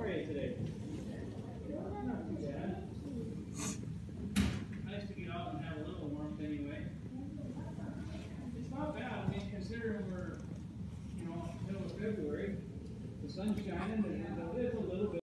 are you today? Not too bad. Nice to get out and have a little warmth anyway. It's not bad. I mean, considering we're, middle of February, the sun's shining and it's a little bit.